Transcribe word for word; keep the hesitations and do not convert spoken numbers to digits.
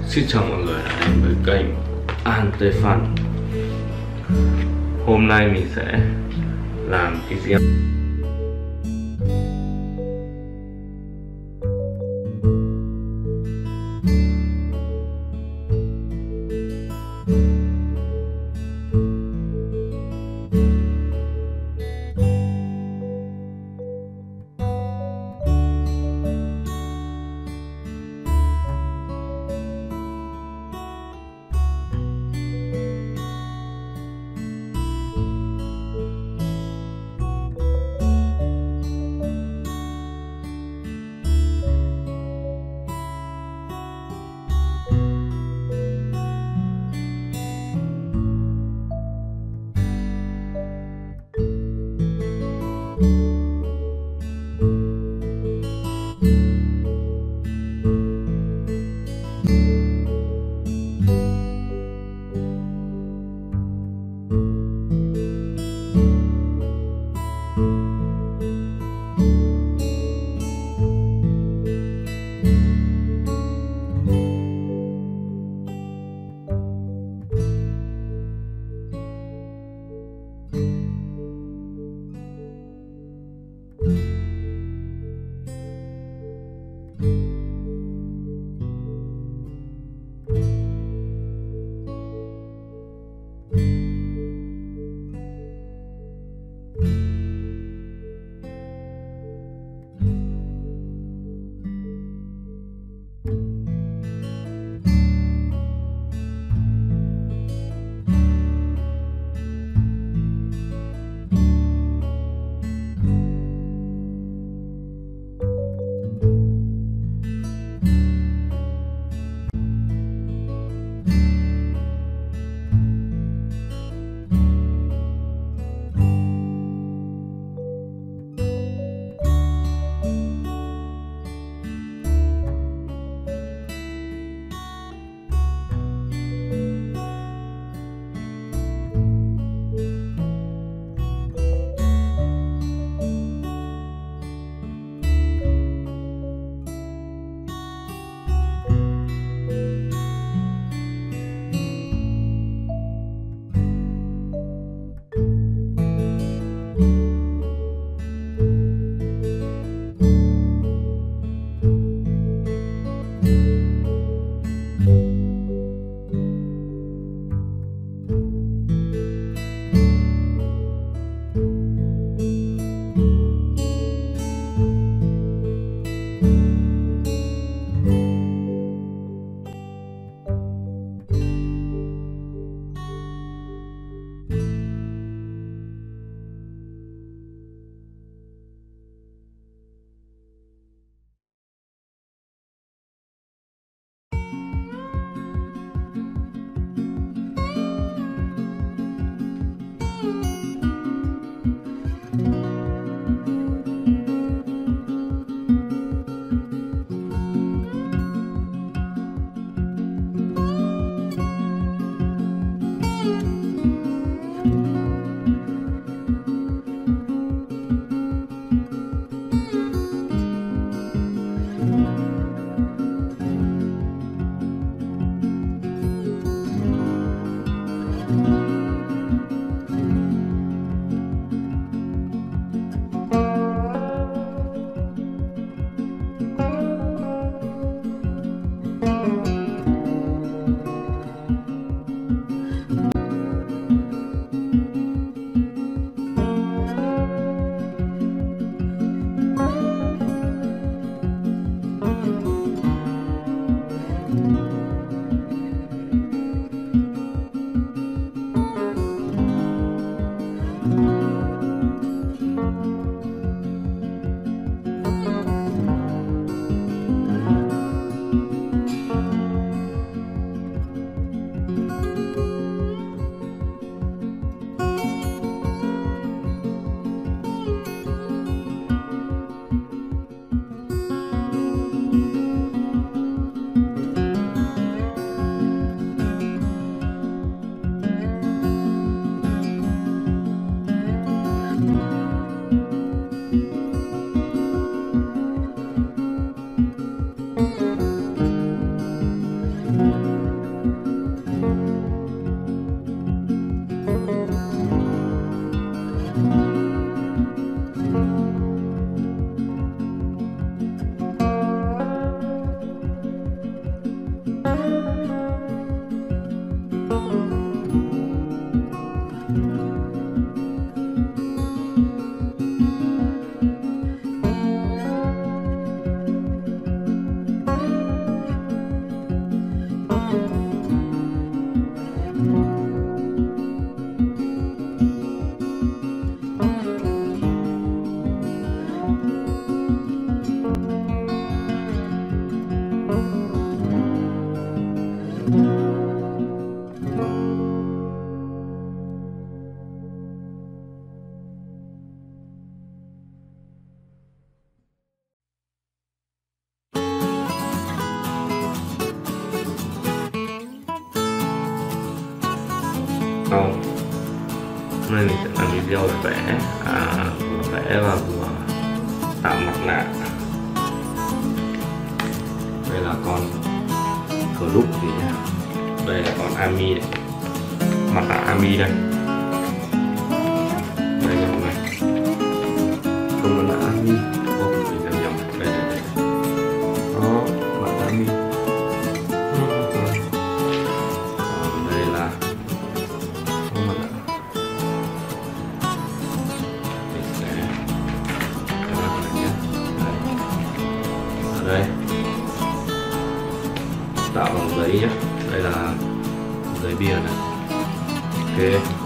Xin chào mọi người đã đến với kênh Antefan. Hôm nay mình sẽ làm cái gì? sau. Hôm nay mình sẽ làm video về vẽ, à, vừa vẽ và vừa tạo mặt nạ. Đây là con cờ lúc gì nhá. Đây là con Ami này, mặt nạ Ami đây. Đây nha mọi người, con mặt nạ Ami. Ô, mình nhầm nhầm. Đây đây đây. Đó, mặt nạ Ami. Còn đây là con mặt nạ. Mình sẽ cho nó này nhé. Đây. Ở đây tạo bằng giấy nhé. Đây là giấy bìa này. Ok.